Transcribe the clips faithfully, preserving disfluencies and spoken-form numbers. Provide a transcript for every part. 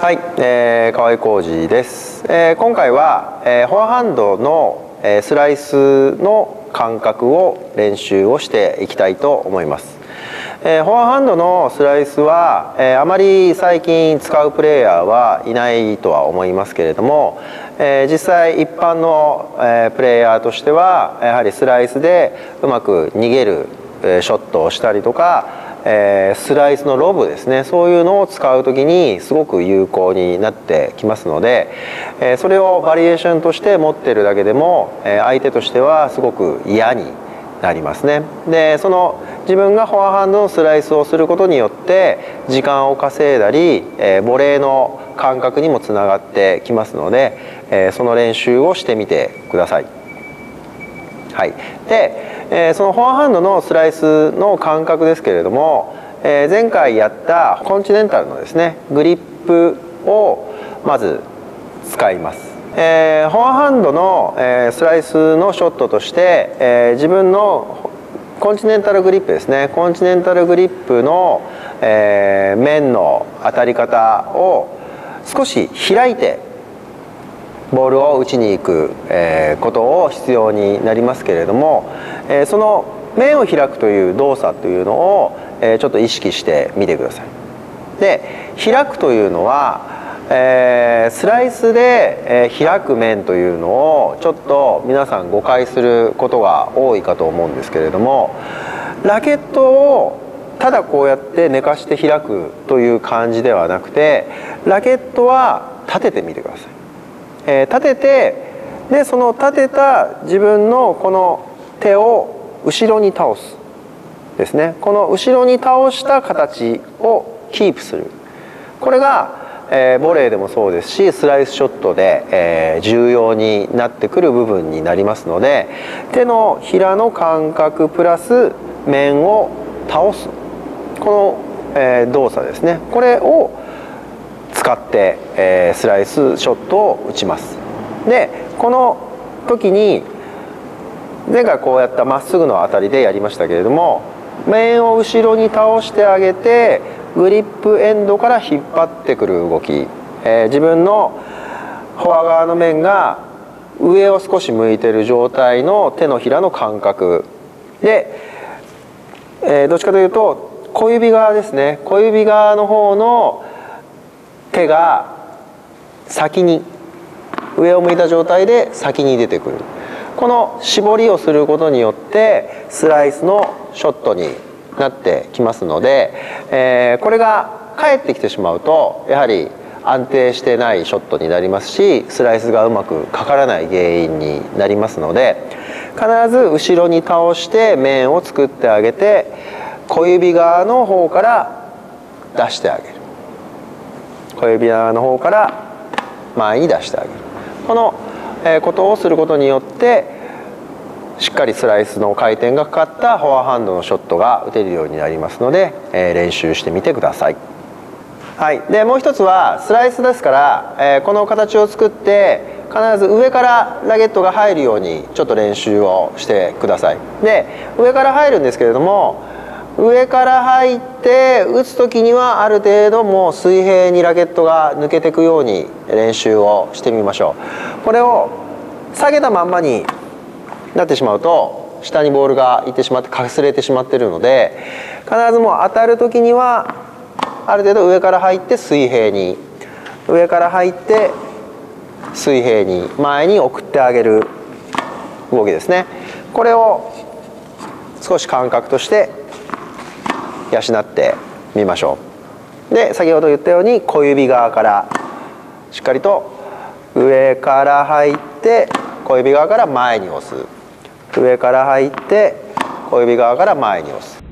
はい、えー、河合浩二です。えー、今回は、えー、フォアハンドの、えー、スライスの感覚を練習をしていきたいと思います。えー、フォアハンドのスライスは、えー、あまり最近使うプレイヤーはいないとは思いますけれども、えー、実際一般の、えー、プレイヤーとしてはやはりスライスでうまく逃げる、えー、ショットをしたりとか、えー、スライスのロブですね、そういうのを使う時にすごく有効になってきますので、えー、それをバリエーションとして持っているだけでも、えー、相手としてはすごく嫌になりますね。でその自分がフォアハンドのスライスをすることによって時間を稼いだり、えー、ボレーの感覚にもつながってきますので、えー、その練習をしてみてください。はい、で、えー、そのフォアハンドのスライスの感覚ですけれども、えー、前回やったコンチネンタルのですねグリップをまず使います。えー、フォアハンドの、えー、スライスのショットとして、えー、自分のコンチネンタルグリップですね、コンチネンタルグリップの、えー、面の当たり方を少し開いてボールを打ちに行く、えー、ことを必要になりますけれども、えー、その面を開くという動作というのを、えー、ちょっと意識してみてください。で開くというのは、えー、スライスで、えー、開く面というのをちょっと皆さん誤解することが多いかと思うんですけれども、ラケットをただこうやって寝かして開くという感じではなくて、ラケットは立ててみてください。えー、立てて、でその立てた自分のこの手を後ろに倒すですね、この後ろに倒した形をキープする、これが、えー、ボレーでもそうですしスライスショットで、えー、重要になってくる部分になりますので、手のひらの感覚プラス面を倒すこの、えー、動作ですね、これを使って、えー、スライスショットを打ちます。でこの時に前回こうやったまっすぐの当たりでやりましたけれども、面を後ろに倒してあげてグリップエンドから引っ張ってくる動き、えー、自分のフォア側の面が上を少し向いている状態の手のひらの感覚で、えー、どっちかというと小指側ですね、小指側の方の手が先に上を向いた状態で先に出てくる、この絞りをすることによってスライスのショットになってきますので、えー、これが返ってきてしまうとやはり安定してないショットになりますし、スライスがうまくかからない原因になりますので、必ず後ろに倒して面を作ってあげて小指側の方から出してあげる、小指側の方から前に出してあげる、このことをすることによってしっかりスライスの回転がかかったフォアハンドのショットが打てるようになりますので、えー、練習してみてください。はい、でもう一つはスライスですから、えー、この形を作って必ず上からラケットが入るようにちょっと練習をしてください。で上から入るんですけれども、上から入って打つ時にはある程度もう水平にラケットが抜けていくように練習をしてみましょう。これを下げたまんまになってしまうと下にボールがいってしまってかすれてしまっているので、必ずもう当たる時にはある程度上から入って水平に、上から入って水平に前に送ってあげる動きですね。これを少し感覚として養ってみましょう。で先ほど言ったように小指側からしっかりと上から入って小指側から前に押す、上から入って小指側から前に押す。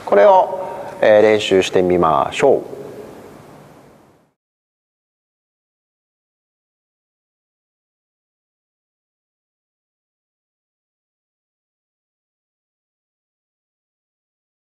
これを、えー、練習してみましょう。